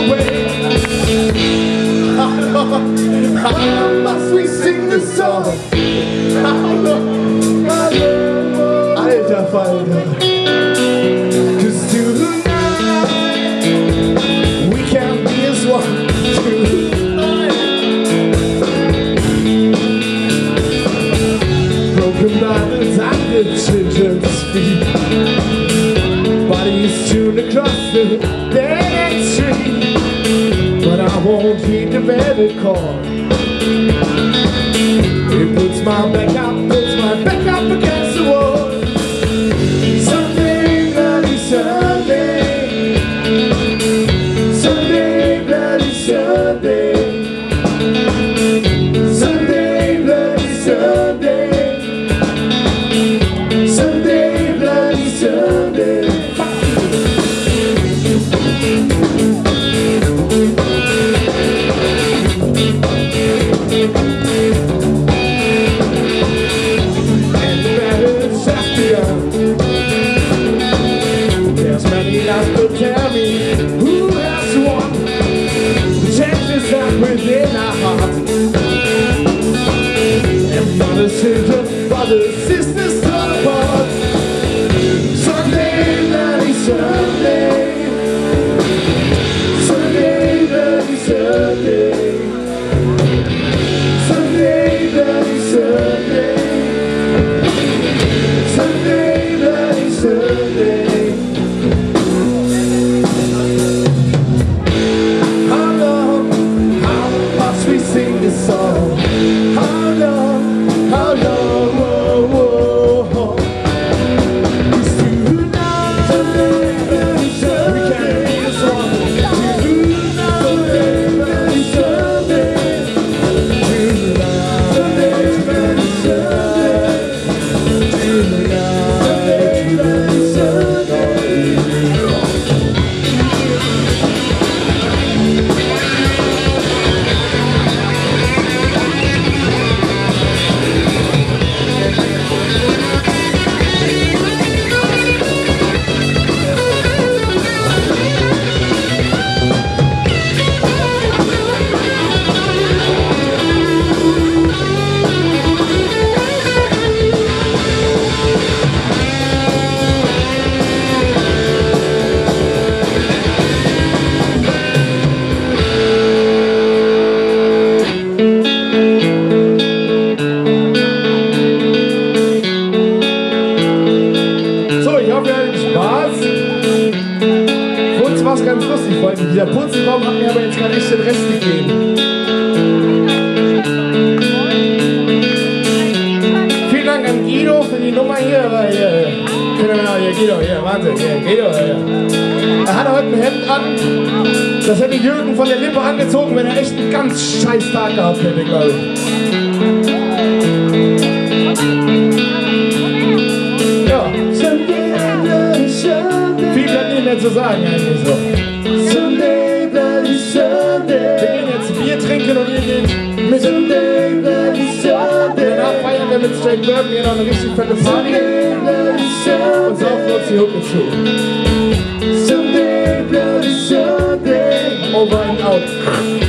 away. How must we sing this song? Alter Falter. 'Cause tonight we can be as one. Broken bottles under children's feet, bodies strewn across the dead street. But I won't heed the very call. It puts my back up against the wall. Sunday, bloody Sunday. Sunday, bloody Sunday. Sunday, bloody Sunday. Sunday, bloody Sunday. Tell me who has won. The changes that within our heart. And brothers, sisters torn apart. Sunday, bloody Sunday. Sunday, bloody Sunday. Sunday, bloody Sunday. Sunday, bloody Sunday. Sing this song. How long, whoa, whoa. It's tonight, Sunday, bloody Sunday. We can't be as one. Sunday, bloody Sunday. Tonight, Sunday, bloody Sunday. Tonight, Sunday, bloody Sunday. Ganz lustig, Freunde. Dieser Purzelbaum hat mir aber jetzt gerade echt den Rest gegeben. Vielen Dank an Guido für die Nummer hier. Hier, Guido, hier, Wahnsinn, hier, Guido, hier. Er hatte heute ein Hemd an, das hätte Jürgen von der Lippe angezogen, wenn er echt einen ganz scheiß Tag gehabt hätte, glaube ich. Ja. Viel bleibt nicht mehr zu sagen eigentlich so. Sunday, bloody Sunday. Wir gehen jetzt Bier trinken und ihr geht mit Sunday, bloody Sunday. Danach feiern wir mit Straight Burger hier noch eine richtig fette Party. Und saufen uns die Hucke zu. Sunday, bloody Sunday. Over and out.